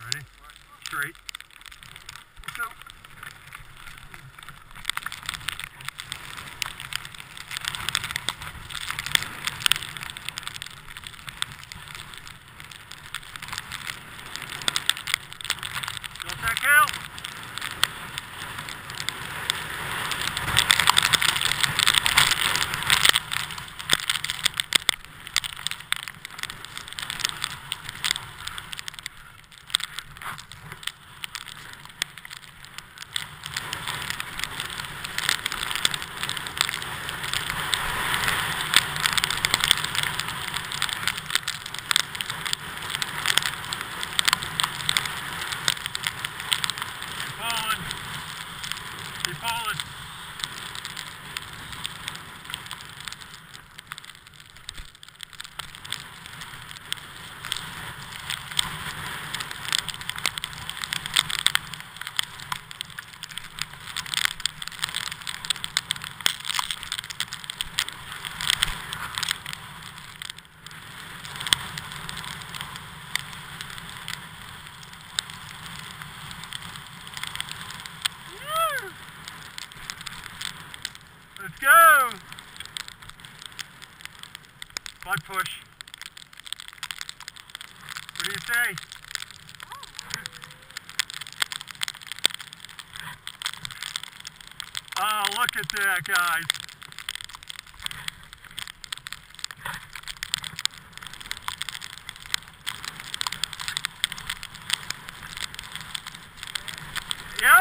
Ready? Straight. Let's go. Don't that count? Keep falling. Let's go! Butt push. What do you say? Oh, look at that, guys. Yep.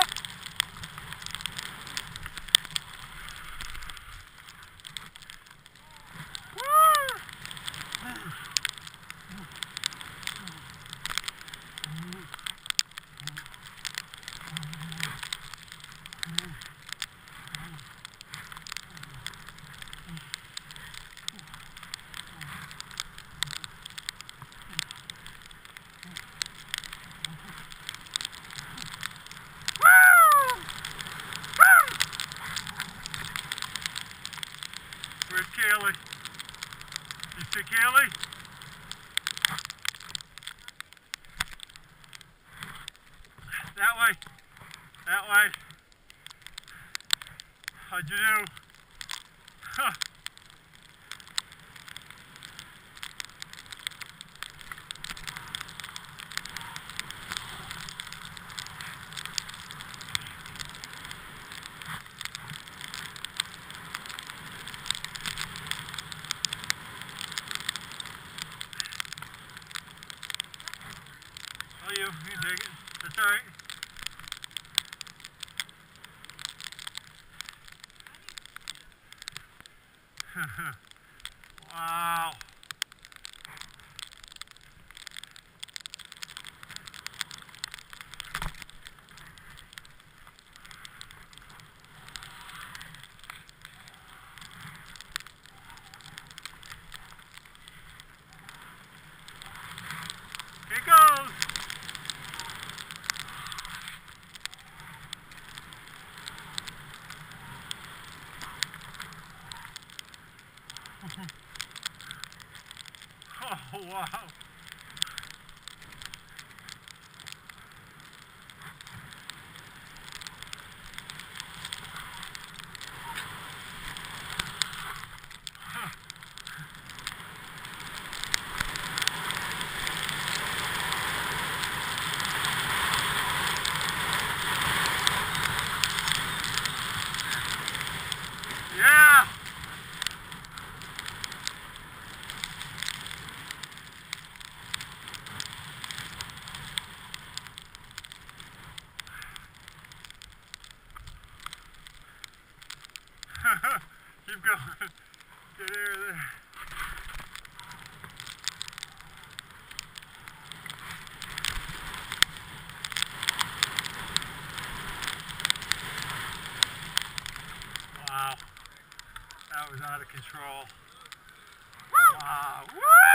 Where's Kaylee? You see Kaylee? That way. That way. How'd you do? Huh. Oh, you dig it. That's all right. Wow. Here goes. Oh, wow. Yeah. Keep going. Get air there. Wow. That was out of control. Wow. Woo!